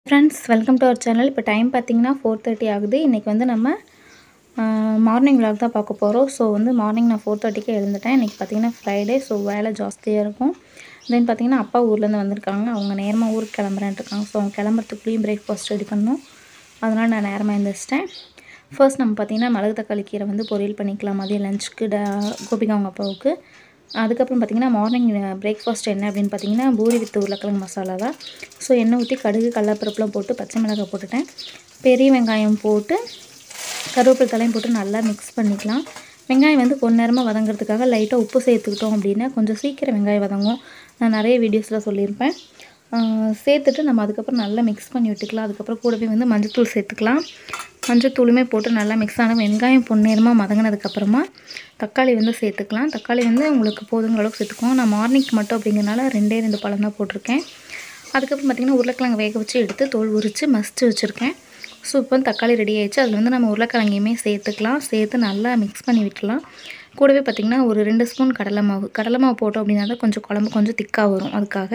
Friends welcome to our channel. இப்போ time பார்த்தீங்கன்னா 4:30 ஆகுது. இன்றைக்கி வந்து நம்ம மார்னிங் விலாக் தான் பார்க்க போகிறோம். ஸோ வந்து மார்னிங் நான் 4:30க்கே எழுந்துட்டேன். இன்றைக்கி பார்த்தீங்கன்னா ஃப்ரைடே, ஸோ வேலை ஜாஸ்தியாக இருக்கும். தென் பார்த்தீங்கன்னா அப்பா ஊர்லேருந்து வந்திருக்காங்க. அவங்க நேரமாக ஊருக்கு கிளம்புறேன்ட்டு இருக்காங்க. ஸோ அவங்க கிளம்புறதுக்குள்ளேயும் பிரேக்ஃபாஸ்ட் ரெடி பண்ணணும். அதனால் நான் நேரமாக எழுந்திரிச்சிட்டேன். ஃபர்ஸ்ட் நம்ம பார்த்திங்கன்னா மிளகு தக்காளி கீரை வந்து பொரியல் பண்ணிக்கலாம் மதியம் லஞ்சுக்கு கோபிகா அவங்க அப்பாவுக்கு. அதுக்கப்புறம் பார்த்திங்கன்னா மார்னிங் பிரேக்ஃபாஸ்ட் என்ன அப்படின்னு பார்த்தீங்கன்னா பூரி வித் உருளைக்கிழங்கு மசாலா தான். ஸோ எண்ணெய் ஊற்றி கடுகு கடலைப்பருப்புலாம் போட்டு பச்சை மிளகாய் போட்டுட்டேன். பெரிய வெங்காயம் போட்டு கருவேப்பிலை தலையும் போட்டு நல்லா மிக்ஸ் பண்ணிக்கலாம். வெங்காயம் வந்து பொன்னிறமாக வதங்கிறதுக்காக லைட்டாக உப்பு சேர்த்துக்கிட்டோம் அப்படின்னா கொஞ்சம் சீக்கிரம் வெங்காயம் வதங்கும். நான் நிறைய வீடியோஸில் சொல்லியிருப்பேன். சேர்த்துட்டு நம்ம அதுக்கப்புறம் நல்லா மிக்ஸ் பண்ணி விட்டுக்கலாம். அதுக்கப்புறம் கூடவே வந்து மஞ்சள்தூள் சேர்த்துக்கலாம். மஞ்சள்தூளுமே போட்டு நல்லா மிக்ஸ் ஆன வெங்காயம் பொன்னிறமாக மதங்கினதுக்கப்புறமா தக்காளி வந்து சேர்த்துக்கலாம். தக்காளி வந்து உங்களுக்கு போதுங்கிற அளவுக்கு சேர்த்துக்கோங்க. நான் மார்னிங்க்கு மட்டும் அப்படிங்கிறனால 2 பழம் தான் போட்டிருக்கேன். அதுக்கப்புறம் பார்த்திங்கன்னா உருளைக்கிழங்கு வேக வச்சு எடுத்து தோல் உரித்து மசித்து வச்சுருக்கேன். ஸோ இப்போ வந்து தக்காளி ரெடி ஆகிடுச்சு. அதில் வந்து நம்ம உருளைக்கிழங்கையுமே சேர்த்துக்கலாம். சேர்த்து நல்லா மிக்ஸ் பண்ணி விட்டுலாம். கூடவே பார்த்திங்கன்னா ஒரு 2 ஸ்பூன் கடலை மாவு போட்டோம் அப்படின்னா தான் கொஞ்சம் குழம்பு கொஞ்சம் திக்காக வரும். அதுக்காக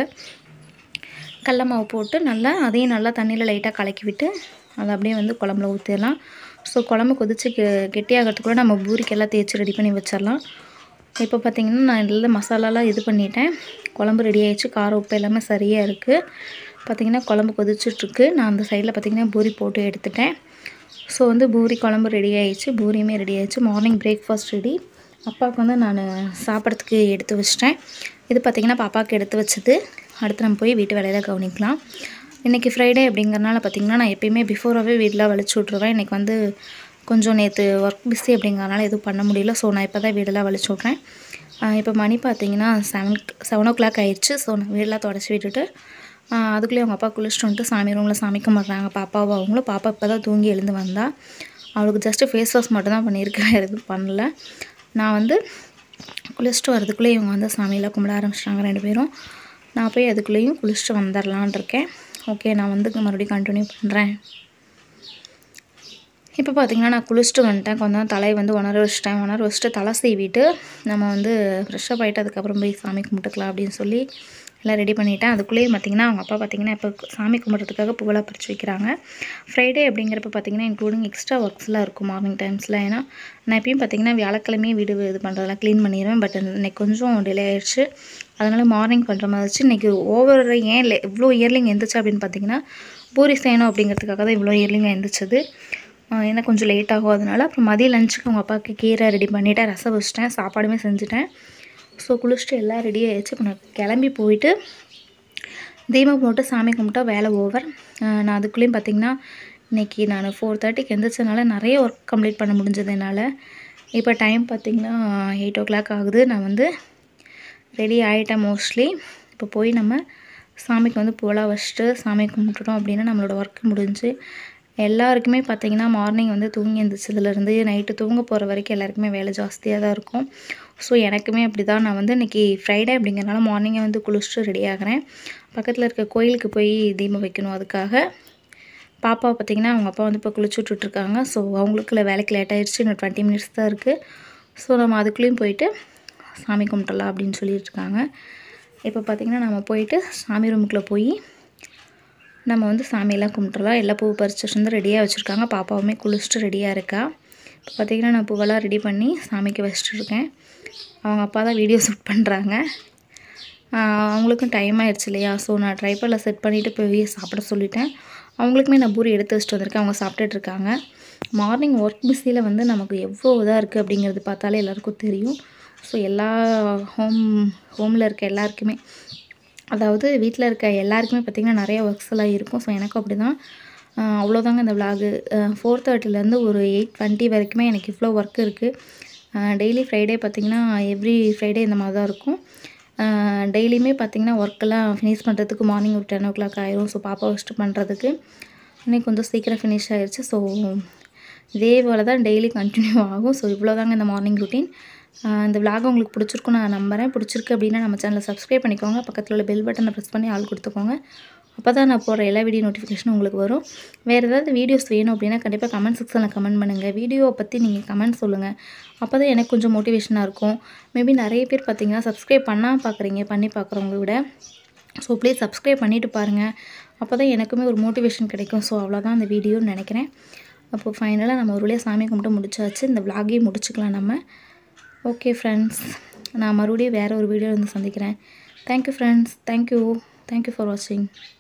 கடல மாவு போட்டு நல்லா அதையும் நல்லா தண்ணியில் லைட்டாக கலக்கி விட்டு அதை அப்படியே வந்து குழம்புல ஊற்றிடலாம். ஸோ குழம்பு கொதிச்சு கெட்டியாகிறதுக்குள்ளே நம்ம பூரிக்கெல்லாம் தேய்ச்சி ரெடி பண்ணி வச்சிடலாம். இப்போ பார்த்திங்கன்னா நான் நல்ல மசாலாலாம் இது பண்ணிட்டேன். குழம்பு ரெடி ஆகிடுச்சு. காரம் உப்பு எல்லாமே சரியாக இருக்குது. பார்த்திங்கன்னா குழம்பு கொதிச்சுட்ருக்கு. நான் அந்த சைடில் பார்த்திங்கன்னா பூரி போட்டு எடுத்துட்டேன். ஸோ வந்து பூரி குழம்பு ரெடி ஆகிடுச்சு. பூரியுமே ரெடி ஆகிடுச்சு. Morning breakfast ready. அப்பாவுக்கு வந்து நான் சாப்பிட்றதுக்கு எடுத்து வச்சிட்டேன். இது பார்த்திங்கன்னா பாப்பாவுக்கு எடுத்து வச்சது. அடுத்து நம்ம போய் வீட்டு வேலையில் கவனிக்கலாம். இன்றைக்கி ஃப்ரைடே அப்படிங்கிறனால பார்த்திங்கன்னா நான் எப்பயுமே பிஃபோராகவே வீடெலாம் வலிச்சு விட்ருவேன். இன்றைக்கி வந்து கொஞ்சம் நேற்று ஒர்க் பிஸி அப்படிங்கிறனால எதுவும் பண்ண முடியல. ஸோ நான் இப்போ தான் வீடெல்லாம் வலிச்சு விட்றேன். இப்போ மணி பார்த்திங்கன்னா 7 o'clock ஆயிடுச்சு. ஸோ நான் வீடெல்லாம் தொடச்சி விட்டுட்டு அதுக்குள்ளேயே அவங்க அப்பா குளிச்சுட்டு வந்துட்டு சாமி ரூமில் சாமி கும்பிட்றாங்க பாப்பாவும் அவங்களும். பாப்பா இப்போ தான் தூங்கி எழுந்து வந்தால். அவளுக்கு ஜஸ்ட்டு ஃபேஸ் வாஷ் மட்டும் தான் பண்ணியிருக்கேன், வேறு எதுவும் பண்ணல. நான் வந்து குளிச்சுட்டு வரதுக்குள்ளே இவங்க வந்து சாமியெல்லாம் கும்பிட ஆரம்பிச்சிட்டாங்க 2 பேரும். நான் போய் அதுக்குள்ளேயும் குளிச்சுட்டு வந்துடலான் இருக்கேன். ஓகே, நான் வந்து மறுபடியும் கண்டினியூ பண்ணுறேன். இப்போ பார்த்திங்கன்னா நான் குளிச்சுட்டு வந்துட்டேன். கொஞ்சம் தலையை வந்து உணர வச்சுட்டு தலை சீவிட்டு நம்ம வந்து ஃப்ரெஷ்ஷப் ஆகிட்டு அதுக்கப்புறம் போய் சாமி கும்பிட்டுக்கலாம் அப்படின்னு சொல்லி எல்லாம் ரெடி பண்ணிவிட்டேன். அதுக்குள்ளேயே பார்த்திங்கன்னா அவங்க அப்பா பார்த்திங்கன்னா இப்போ சாமி கும்பிட்றதுக்காக பூவெல்லாம் பறித்து வைக்கிறாங்க. ஃப்ரைடே அப்படிங்கிறப்ப பார்த்திங்கன்னா இன்க்ளூடிங் எக்ஸ்ட்ரா ஒர்க்ஸ்லாம் இருக்கும் மார்னிங் டைம்ஸில். ஏன்னா நான் எப்பயும் பார்த்திங்கன்னா வியாழக்கிழமையே வீடு இது பண்ணுறதெல்லாம் க்ளீன் பண்ணிடுவேன். பட் இன்றைக்கி கொஞ்சம் டிலே ஆகிடுச்சு. அதனால் மார்னிங் பண்ணுற மாதிரி இருந்துச்சு. இன்றைக்கி ஏன் இவ்வளோ இயர்லிங் எழுந்துச்சு அப்படின்னு பார்த்திங்கன்னா பூரி செய்யணும் அப்படிங்கிறதுக்காக தான் இவ்வளோ இயர்லிங்காக எழுந்திரிச்சது. ஏன்னா கொஞ்சம் லேட் ஆகும். அதனால் அப்புறம் மதிய லஞ்சுக்கு அவங்க அப்பாவுக்கு கீரை ரெடி பண்ணிவிட்டேன், ரசம் வச்சிட்டேன், சாப்பாடுமே செஞ்சுட்டேன். ஸோ குளிச்சுட்டு எல்லாம் ரெடி ஆகிடுச்சு. இப்போ நான் கிளம்பி போயிட்டு தீபம் போட்டு சாமி கும்பிட்டா வேலை ஓவர். நான் அதுக்குள்ளேயும் பார்த்திங்கன்னா இன்றைக்கி நான் 4:30க்கு எழுந்திரிச்சதுனால நிறைய ஒர்க் கம்ப்ளீட் பண்ண முடிஞ்சது என்னால். இப்போ டைம் பார்த்திங்கன்னா 8 o'clock ஆகுது. நான் வந்து ரெடி ஆகிட்டேன் மோஸ்ட்லி. இப்போ போய் நம்ம சாமிக்கு வந்து பூவெல்லாம் வச்சுட்டு சாமி கும்பிட்டுட்டோம் அப்படின்னா நம்மளோட ஒர்க் முடிஞ்சு. எல்லாருக்குமே பார்த்திங்கன்னா மார்னிங் வந்து தூங்கி எழுந்திரிச்சதுலேருந்து நைட்டு தூங்க போகிற வரைக்கும் எல்லாருக்குமே வேலை ஜாஸ்தியாக தான் இருக்கும். ஸோ எனக்குமே அப்படி தான். நான் வந்து இன்றைக்கி ஃப்ரைடே அப்படிங்கிறனால மார்னிங்கே வந்து குளிச்சுட்டு ரெடி ஆகிறேன். பக்கத்தில் இருக்க கோயிலுக்கு போய் தீபம் வைக்கணும். அதுக்காக பாப்பா பார்த்திங்கன்னா அவங்க அப்பா வந்து இப்போ குளிச்சு விட்டுட்ருக்காங்க. ஸோ அவங்களுக்கு வேலைக்கு லேட் ஆகிடுச்சு. இன்னும் 20 minutes தான் இருக்குது. ஸோ நம்ம அதுக்குள்ளேயும் போயிட்டு சாமி கும்பிட்டுலாம் அப்படின்னு சொல்லிட்டுருக்காங்க. இப்போ பார்த்திங்கன்னா நம்ம போயிட்டு சாமி ரூமுக்குள்ளே போய் நம்ம வந்து சாமியெல்லாம் கும்பிட்டுலாம் எல்லா பூ பறிச்சுட்டு வந்து ரெடியாக வச்சுருக்காங்க. பாப்பாவுமே குளிச்சுட்டு ரெடியாக இருக்கா. இப்போ பார்த்திங்கன்னா நான் பூவெல்லாம் ரெடி பண்ணி சாமிக்கு வச்சுட்ருக்கேன். அவங்க அப்பா தான் வீடியோ ஷூட் பண்ணுறாங்க. அவங்களுக்கும் டைம் ஆகிடுச்சு இல்லையா. ஸோ நான் ட்ரைபாடில் செட் பண்ணிவிட்டு போய் சாப்பிட சொல்லிட்டேன். அவங்களுக்குமே நான் பூரி எடுத்து வச்சுட்டு வந்திருக்கேன். அவங்க சாப்பிட்டுட்ருக்காங்க. மார்னிங் ஒர்க் பிஸியில் வந்து நமக்கு எவ்வளோ இதாக இருக்குது அப்படிங்கிறது பார்த்தாலே எல்லாேருக்கும் தெரியும். ஸோ எல்லா ஹோமில் இருக்க எல்லாருக்குமே, அதாவது வீட்டில் இருக்க எல்லாருக்குமே பார்த்திங்கன்னா நிறைய ஒர்க்ஸ் எல்லாம் இருக்கும். ஸோ எனக்கும் அப்படி தான். அவ்வளோதாங்க இந்த விலாகு. 4:30லேருந்து ஒரு 8:20 வரைக்குமே எனக்கு இவ்வளோ ஒர்க் இருக்குது. டெய்லி ஃப்ரைடே பார்த்திங்கன்னா எவ்ரி ஃப்ரைடே இந்த மாதிரி தான் இருக்கும். டெய்லியுமே பார்த்திங்கன்னா ஒர்க்கெல்லாம் ஃபினிஷ் பண்ணுறதுக்கு மார்னிங் ஒரு 10 o'clock ஆயிரும். ஸோ பாப்பா வச்சுட்டு பண்ணுறதுக்கு இன்னைக்கு கொஞ்சம் சீக்கிரம் ஃபினிஷ் ஆகிடுச்சு. ஸோ இதே போல் தான் டெய்லி கண்டினியூ ஆகும். ஸோ இவ்வளோதாங்க இந்த மார்னிங் ரொட்டீன். இந்த விலாக் உங்களுக்கு பிடிச்சிருக்குன்னு நான் நம்புகிறேன். பிடிச்சிருக்கு அப்படின்னா நம்ம சேனலை சப்ஸ்கிரைப் பண்ணிக்கோங்க. பக்கத்தில் உள்ள பெல் பட்டனை ப்ரெஸ் பண்ணி ஆல் கொடுத்துக்கோங்க. அப்போ தான் நான் போடுற எல்லா வீடியோ நோட்டிஃபிகேஷனும் உங்களுக்கு வரும். வேறு ஏதாவது வீடியோஸ் வேணும் அப்படின்னா கண்டிப்பாக கமெண்ட் செக்ஷனில் கமெண்ட் பண்ணுங்கள். வீடியோவை பற்றி நீங்கள் கமெண்ட் சொல்லுங்கள். அப்போ தான் எனக்கு கொஞ்சம் மோட்டிவேஷனாக இருக்கும். மேபி நிறைய பேர் பார்த்திங்கன்னா சப்ஸ்கிரைப் பண்ணாமல் பார்க்குறீங்க, பண்ணி பார்க்குறவங்க விட. ஸோ ப்ளீஸ் சப்ஸ்கிரைப் பண்ணிவிட்டு பாருங்கள். அப்போ தான் எனக்குமே ஒரு மோட்டிவேஷன் கிடைக்கும். ஸோ அவ்வளோதான் அந்த வீடியோன்னு நினைக்கிறேன். அப்போது ஃபைனலாக நம்ம ஒரு வழியாக சாமி கும்பிட்டு முடிச்சாச்சு. இந்த விளாகையும் முடிச்சுக்கலாம் நம்ம. ஓகே ஃப்ரெண்ட்ஸ், நான் மறுபடியும் வேறு ஒரு வீடியோ வந்து சந்திக்கிறேன். Thank you friends. தேங்க்யூ ஃபார் வாட்சிங்.